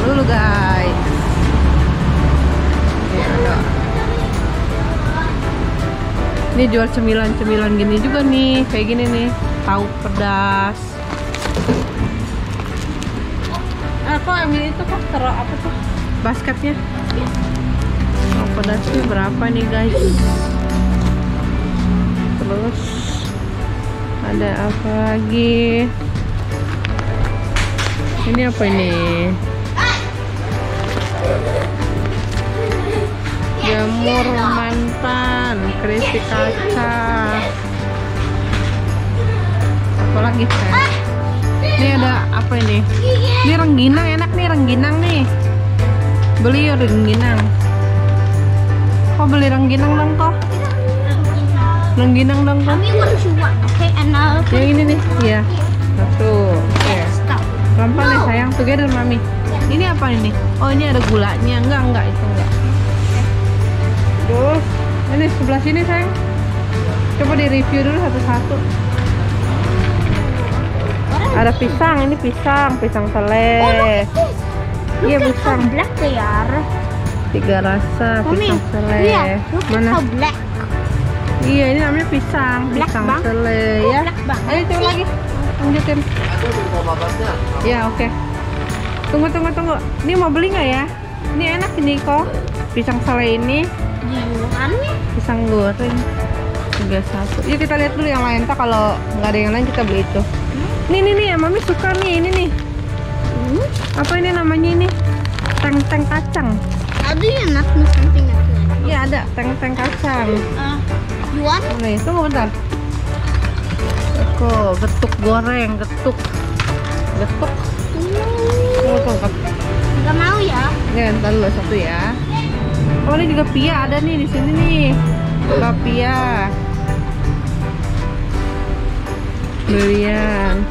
dulu guys. Ini ada. Ini jual cemilan-cemilan gini juga nih, kayak gini nih, tahu pedas. Kok ambil itu kok taruh apa tuh? Basketnya. Tahu pedasnya berapa nih guys? Terus ada apa lagi? Ini apa ini? Jamur mantan, keripik kaca. Apa lagi saya? Ini ada apa ini? Ini rengginang, enak nih rengginang nih. Beli ya rengginang. Kok beli rengginang dong kok? Rengginang dong kok? Yang ini nih, iya. Satu. Oke. Pelan-pelan ya sayang, together mami. Ini apa ini? Oh ini ada gulanya, enggak itu enggak. Terus ini sebelah sini sayang. Coba di review dulu satu-satu. Ada pisang, ini pisang seleh. Iya pisang. Black ya. 3 rasa pisang seleh. Mana? Iya ini namanya pisang seleh ya. Ayo coba lagi. Lanjutin. Ya oke. Tunggu. Ini mau beli nggak ya? Ini enak ini kok. Pisang seleh ini. Pisang goreng 31. Yuk kita lihat dulu yang lain. Tak kalau nggak ada yang lain kita beli itu. Nih yang mami suka nih ini nih. Apa ini namanya ini? Teng kacang. Ada yang nak something like that. Iya ada teng kacang. Juan? Nih tunggu bentar. Getuk goreng, getuk. Tunggu. Gak mau ya? Ya ntar dulu satu ya. Oh ini juga pia ada nih di sini nih. Pia. Belian.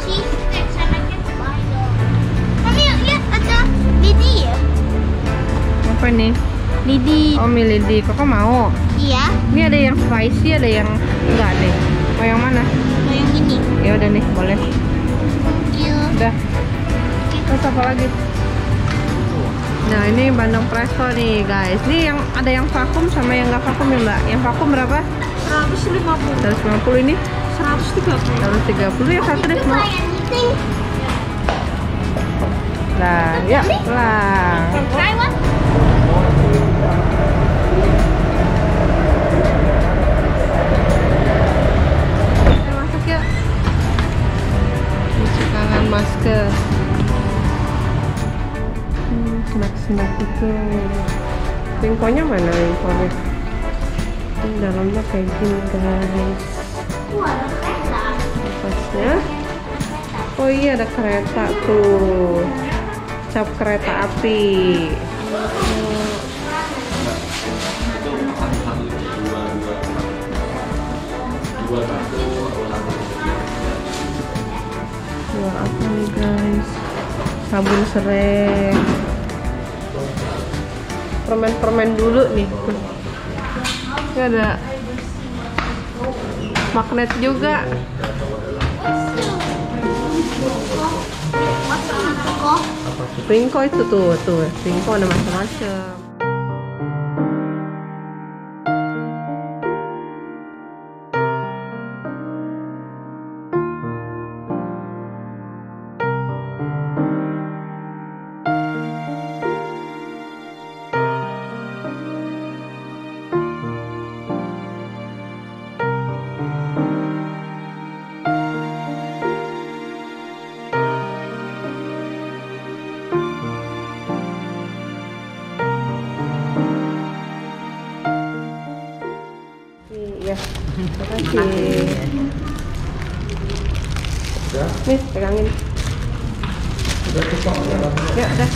Mami lihat ada lidi ya? Apa nih? Lidi. Oh mie lidi. Kakak mau? Iya. Ini ada yang spicy, ada yang enggak deh. Mau yang mana? Mau yang ini. Ya udah nih, boleh. Iya. Udah. Terus apa lagi? Nah ini bandeng presto nih guys. Ini yang ada yang vakum sama yang nggak vakum ya mbak. Yang vakum berapa? 150. 150 ini? 130. Ya satu deh mau. Nah ya pulang. Try one. Masuk ya. Kangen masker. Snack itu. Lingkonya mana lingkonya? Ini dalamnya kayak gini guys. Ada kereta. Atasnya. Oh iya ada kereta tuh. Cap kereta api. Jual apa nih guys? Sabun serai. Permen dulu nih. Ini ada magnet juga. Ringko itu tuh, Ringko ada macam-macam. Ya, terima kasih. Nih, pegangin. Ya, udah.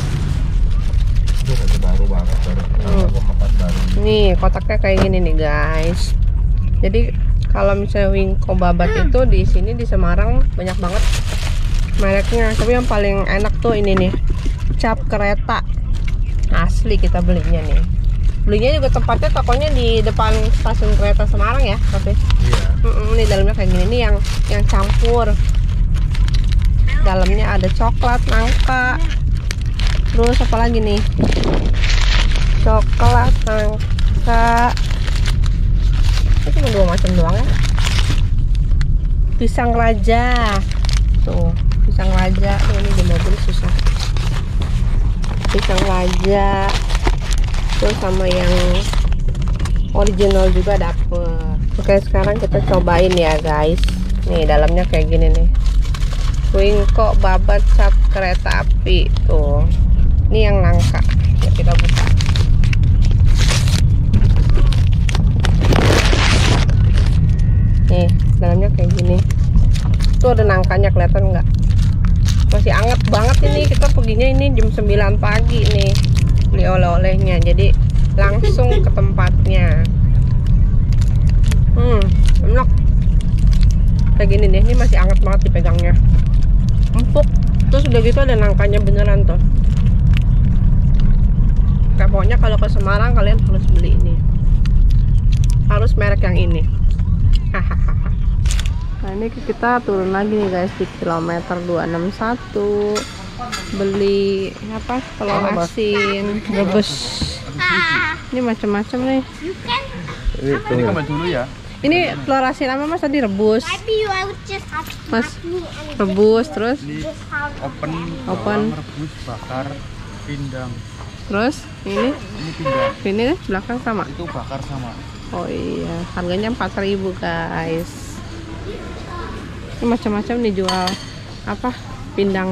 Baru banget, makan baru. Nih, kotaknya kayak gini nih, guys. Jadi, kalau misalnya Wingko babat itu di sini di Semarang banyak banget mereknya. Tapi yang paling enak tuh ini nih, cap kereta. Asli kita belinya nih. Belinya juga tempatnya tokonya di depan stasiun kereta Semarang ya, tapi ini dalamnya kayak gini nih yang campur. Dalamnya ada coklat, nangka, Terus apa lagi nih? Coklat, nangka. Itu cuma 2 macam doang ya. Pisang raja. Tuh, pisang raja. Ini di mobil susah. Pisang raja. Terus sama yang original juga dapet. Oke, sekarang kita cobain ya guys. Nih dalamnya kayak gini nih. Wingko babat cap kereta api. Tuh, ini yang nangka. Ya, kita buka. Nih dalamnya kayak gini. Tuh ada nangkanya, kelihatan nggak? Masih anget banget ini. Kita perginya ini jam 9 pagi nih beli oleh-olehnya, jadi langsung ke tempatnya. Enak kayak gini nih. Ini masih anget banget dipegangnya, empuk. Terus udah gitu ada nangkanya beneran tuh. Kayak pokoknya kalau ke Semarang kalian harus beli ini, harus merek yang ini. Hahaha. Nah ini kita turun lagi nih guys di kilometer 261. Beli apa? Telur asin, rebus. Ini macam-macam nih. Ini kembali dulu ya. Ini telur asin apa mas tadi? Rebus. Mas rebus terus Open, rebus, bakar, pindang. terus ini Pindang. ini belakang sama. Itu bakar sama. Oh iya, harganya 4.000 guys. Ini macam-macam nih jual apa? Pindang.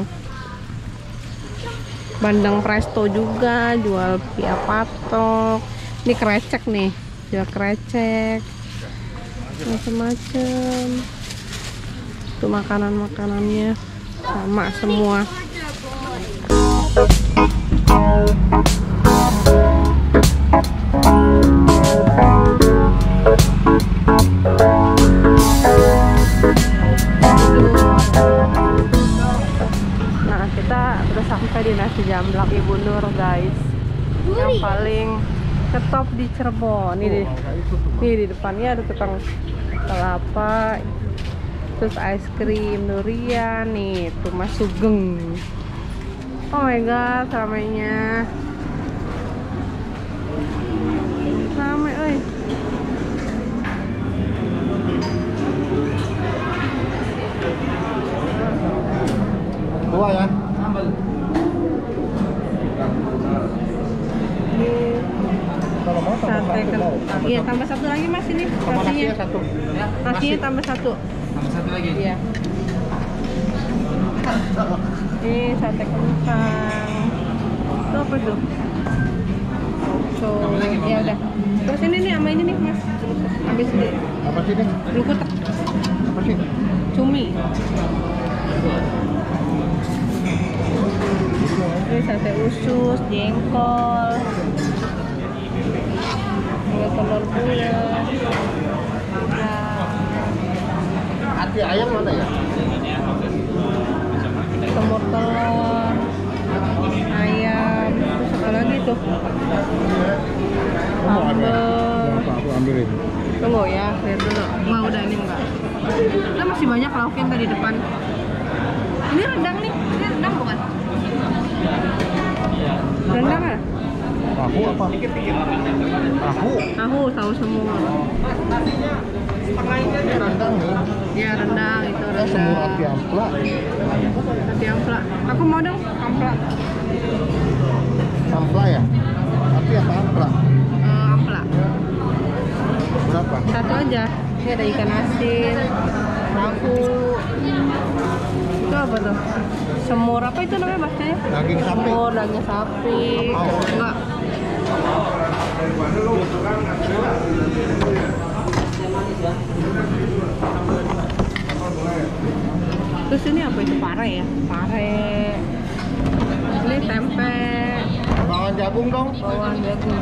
Bandeng presto juga, jual pia patok. Ini krecek nih, jual krecek. Macam-macam. Tuh makanan-makanannya sama semua. Nah, kita udah sampai di nasi jamblang Ibu Nur guys, yang paling ketop di Cirebon. Nih di depannya ada tukang kelapa, terus es krim durian nih, tuh Mas Sugeng. Oh my god, ramainya. Ramai euy. Dua ya. Kalau mau Sate kentang. Iya, tambah satu lagi Mas ini. Nasinya. satu. Nasinya tambah satu. Tambah satu lagi. Iya. Ini sate kentang. Itu apa tuh? So, ya udah. Terus ini nih sama ini nih Mas. Habis ini. Apa sih ini? Lukut Apa sih? cumi. Ini sate usus, jengkol. Ada telur bulat. Hati ayam mana ya? Semur telur, ayam, terus apa lagi tuh? Sambal. Aku ambilin. Tunggu ya, lihat dulu. Wah udah ini enggak. Udah masih banyak lauknya yang tadi depan. Ini rendang nih, ini rendang bukan? Rendang kan? Aku apa? Tahu semua. Rendang nih. Ya rendang itu rendang. Semur api ampla. Hati ampla. Aku mau dong ampla. Ampla ya? Api apa ampla? Ampla. Berapa? Satu aja. Ini ada ikan asin, tahu. Itu apa tuh? Semur apa itu namanya bahasanya? Daging sapi. Semur daging sapi. Enggak. Terus ini apa itu? Pare ya? Pare. Ini tempe. Bawang jagung dong. Bawang jagung.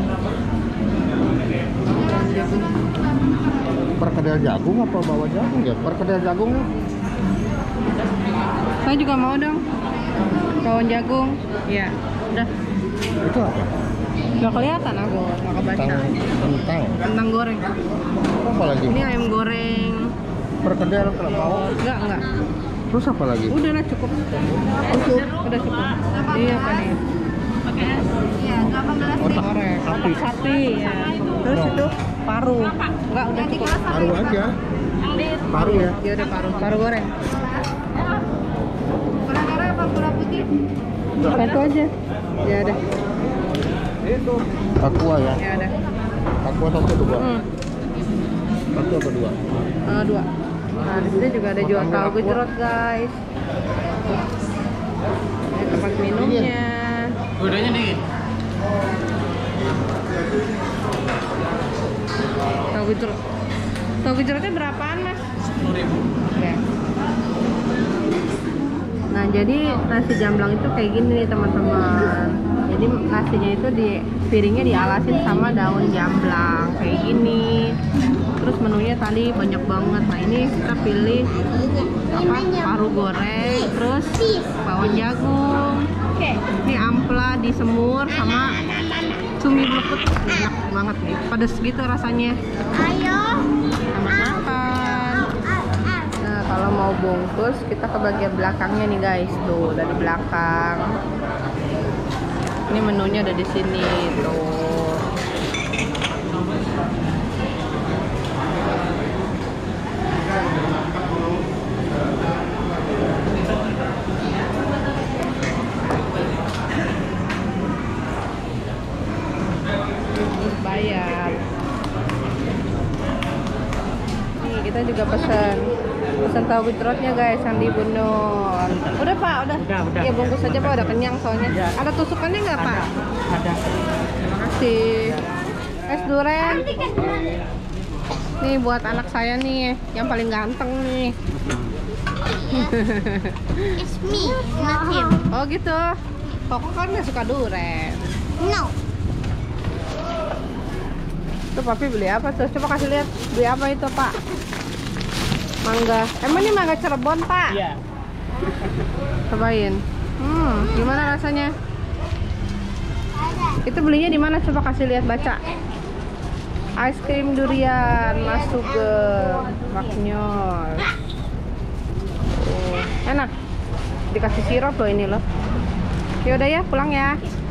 Bawang jagung. Perkedel jagung apa bawang jagung ya? Perkedel jagung. Saya juga mau dong. Bawang jagung. Ya, udah. Itu apa? Gak kelihatan aku, gak kebaca. Kentang. Kentang goreng. Apa lagi? Ini ayam goreng. Perkedel kalau mau. Enggak. Terus apa lagi? Udah lah cukup. Udah cukup. Ini apa nih? pakai es. Iya, 18 Otak sapi. Sapi ya. Terus itu paru. Enggak, udah cukup. Paru aja. Paru ya. Ya udah paru. Paru goreng. Gula merah apa gula putih? Satu aja. Ya udah. Aqua ya. Ya udah. Aqua satu tuh, Bang. Hmm. Satu apa dua? Dua. Nah, di sini juga ada jual tahu gejrot, guys. Ini tempat minumnya. Udahnya dingin. Tahu gejrot. Tahu gejrotnya berapaan, Mas? 10.000. Ya. Nah, jadi nasi jamblang itu kayak gini nih, teman-teman. Jadi nasinya itu di piringnya dialasin sama daun jamblang kayak gini. Terus menunya tadi banyak banget. Nah, ini kita pilih apa? Paru goreng, terus bawang jagung. Ini ampla disemur sama cumi blekut. Enak banget nih. Pedes gitu rasanya. Ayo. Selamat makan. Nah, kalau mau bungkus kita ke bagian belakangnya nih, guys. Tuh, dari belakang. Ini menunya ada di sini tuh. Bayar. Nih, kita juga pesan tahu gejrotnya, guys, yang dibunuh. Udah, Pak, udah. Ya bungkus aja, Pak, udah kenyang soalnya. Ya. Ada tusukannya nggak, Pak? Ada. Terima kasih. Es durian. Nih buat anak saya nih, yang paling ganteng nih. It's me, not him. Oh gitu. Koko kan nggak suka durian. No. Tuh papi beli apa tuh? Coba kasih lihat. Beli apa itu, Pak? Mangga. Emang ini mangga Cirebon, Pak? Iya. Cobain. Gimana rasanya? Itu belinya di mana? Coba kasih lihat, baca. Es krim durian, Mas Sugeng, Maknyol. Oh, enak. Dikasih sirup loh ini loh. Yaudah ya, pulang ya.